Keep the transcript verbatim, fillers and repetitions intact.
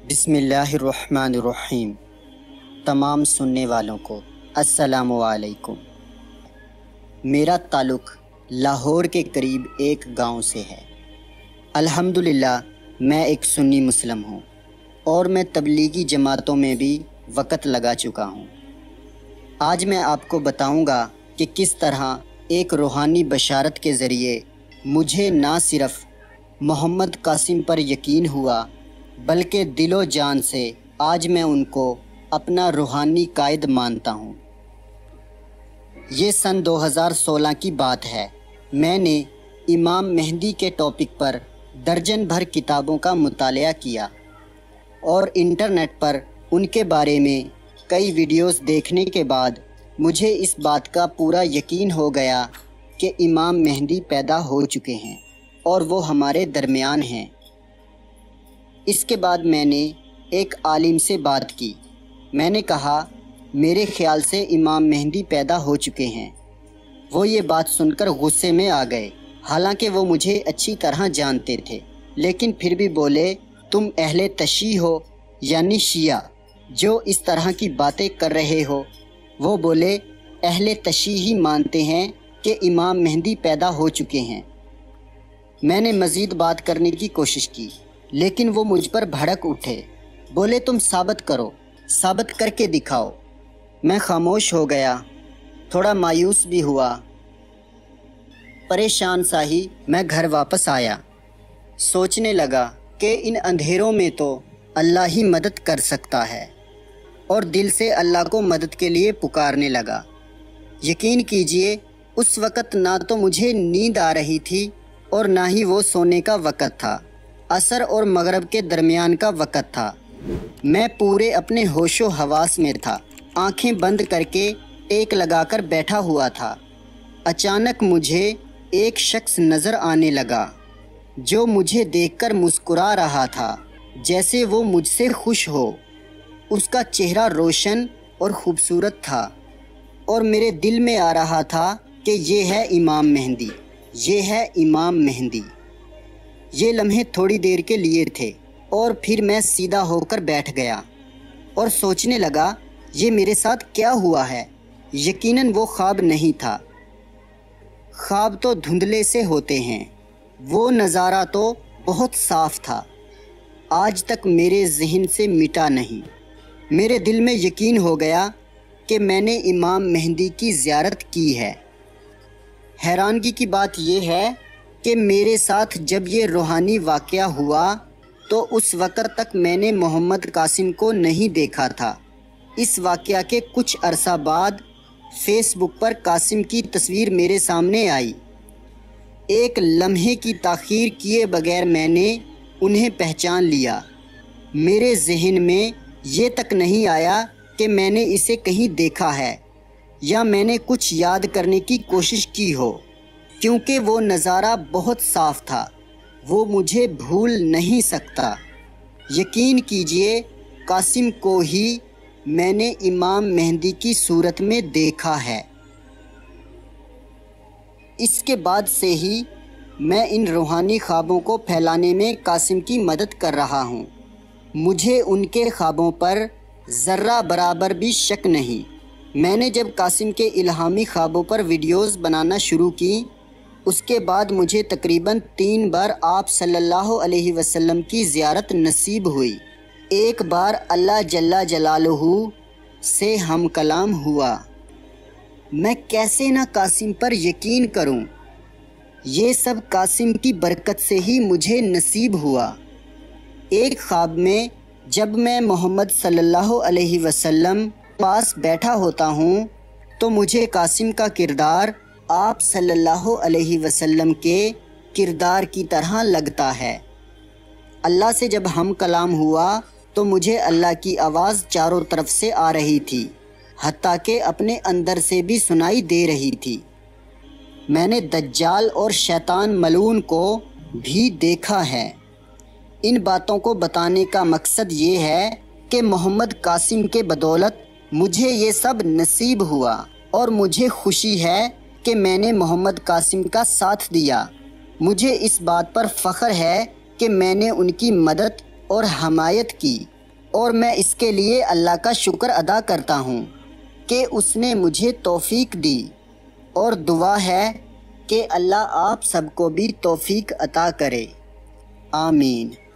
بسم اللہ الرحمن الرحیم۔ تمام سننے والوں کو السلام علیکم۔ میرا تعلق لاہور کے قریب ایک گاؤں سے ہے۔ الحمدللہ میں ایک سنی مسلم ہوں اور میں تبلیغی جماعتوں میں بھی وقت لگا چکا ہوں۔ آج میں آپ کو بتاؤں گا کہ کس طرح ایک روحانی بشارت کے ذریعے مجھے نہ صرف محمد قاسم پر یقین ہوا بلکہ دل و جان سے آج میں ان کو اپنا روحانی قائد مانتا ہوں۔ یہ سن دو ہزار سولہ کی بات ہے۔ میں نے امام مہدی کے ٹاپک پر درجن بھر کتابوں کا مطالعہ کیا اور انٹرنیٹ پر ان کے بارے میں کئی ویڈیوز دیکھنے کے بعد مجھے اس بات کا پورا یقین ہو گیا کہ امام مہدی پیدا ہو چکے ہیں اور وہ ہمارے درمیان ہیں۔ اس کے بعد میں نے ایک عالم سے بات کی۔ میں نے کہا میرے خیال سے امام مہدی پیدا ہو چکے ہیں۔ وہ یہ بات سن کر غصے میں آ گئے، حالانکہ وہ مجھے اچھی طرح جانتے تھے، لیکن پھر بھی بولے تم اہل تشیع ہو یعنی شیعہ جو اس طرح کی باتیں کر رہے ہو۔ وہ بولے اہل تشیع ہی مانتے ہیں کہ امام مہدی پیدا ہو چکے ہیں۔ میں نے مزید بات کرنے کی کوشش کی لیکن وہ مجھ پر بھڑک اٹھے، بولے تم ثابت کرو، ثابت کر کے دکھاؤ۔ میں خاموش ہو گیا، تھوڑا مایوس بھی ہوا۔ پریشان سا ہی میں گھر واپس آیا، سوچنے لگا کہ ان اندھیروں میں تو اللہ ہی مدد کر سکتا ہے، اور دل سے اللہ کو مدد کے لیے پکارنے لگا۔ یقین کیجئے اس وقت نہ تو مجھے نیند آ رہی تھی اور نہ ہی وہ سونے کا وقت تھا۔ عصر اور مغرب کے درمیان کا وقت تھا۔ میں پورے اپنے ہوش و حواس میں تھا، آنکھیں بند کر کے ٹیک لگا کر بیٹھا ہوا تھا۔ اچانک مجھے ایک شخص نظر آنے لگا جو مجھے دیکھ کر مسکرا رہا تھا جیسے وہ مجھ سے خوش ہو۔ اس کا چہرہ روشن اور خوبصورت تھا اور میرے دل میں آ رہا تھا کہ یہ ہے امام مہدی، یہ ہے امام مہدی۔ یہ لمحے تھوڑی دیر کے لیے تھے اور پھر میں سیدھا ہو کر بیٹھ گیا اور سوچنے لگا یہ میرے ساتھ کیا ہوا ہے۔ یقیناً وہ خواب نہیں تھا۔ خواب تو دھندلے سے ہوتے ہیں، وہ نظارہ تو بہت صاف تھا، آج تک میرے ذہن سے مٹا نہیں۔ میرے دل میں یقین ہو گیا کہ میں نے امام مہدی کی زیارت کی ہے۔ حیرانگی کی بات یہ ہے کہ میرے ساتھ جب یہ روحانی واقعہ ہوا تو اس وقت تک میں نے محمد قاسم کو نہیں دیکھا تھا۔ اس واقعہ کے کچھ عرصہ بعد فیس بک پر قاسم کی تصویر میرے سامنے آئی۔ ایک لمحے کی تاخیر کیے بغیر میں نے انہیں پہچان لیا۔ میرے ذہن میں یہ تک نہیں آیا کہ میں نے اسے کہیں دیکھا ہے یا میں نے کچھ یاد کرنے کی کوشش کی ہو، کیونکہ وہ نظارہ بہت صاف تھا، وہ مجھے بھول نہیں سکتا۔ یقین کیجئے قاسم کو ہی میں نے امام مہدی کی صورت میں دیکھا ہے۔ اس کے بعد سے ہی میں ان روحانی خوابوں کو پھیلانے میں قاسم کی مدد کر رہا ہوں۔ مجھے ان کے خوابوں پر ذرہ برابر بھی شک نہیں۔ میں نے جب قاسم کے الہامی خوابوں پر ویڈیوز بنانا شروع کی، اس کے بعد مجھے تقریباً تین بار آپ صلی اللہ علیہ وسلم کی زیارت نصیب ہوئی۔ ایک بار اللہ جل جلالہ سے ہم کلام ہوا۔ میں کیسے نہ قاسم پر یقین کروں، یہ سب قاسم کی برکت سے ہی مجھے نصیب ہوا۔ ایک خواب میں جب میں محمد صلی اللہ علیہ وسلم پاس بیٹھا ہوتا ہوں تو مجھے قاسم کا کردار آپ صلی اللہ علیہ وسلم کے کردار کی طرح لگتا ہے۔ اللہ سے جب ہم کلام ہوا تو مجھے اللہ کی آواز چاروں طرف سے آ رہی تھی، حتیٰ کہ اپنے اندر سے بھی سنائی دے رہی تھی۔ میں نے دجال اور شیطان ملعون کو بھی دیکھا ہے۔ ان باتوں کو بتانے کا مقصد یہ ہے کہ محمد قاسم کے بدولت مجھے یہ سب نصیب ہوا اور مجھے خوشی ہے کہ میں نے محمد قاسم کا ساتھ دیا۔ مجھے اس بات پر فخر ہے کہ میں نے ان کی مدد اور حمایت کی۔ اور میں اس کے لیے اللہ کا شکر ادا کرتا ہوں کہ اس نے مجھے توفیق دی، اور دعا ہے کہ اللہ آپ سب کو بھی توفیق عطا کرے، آمین۔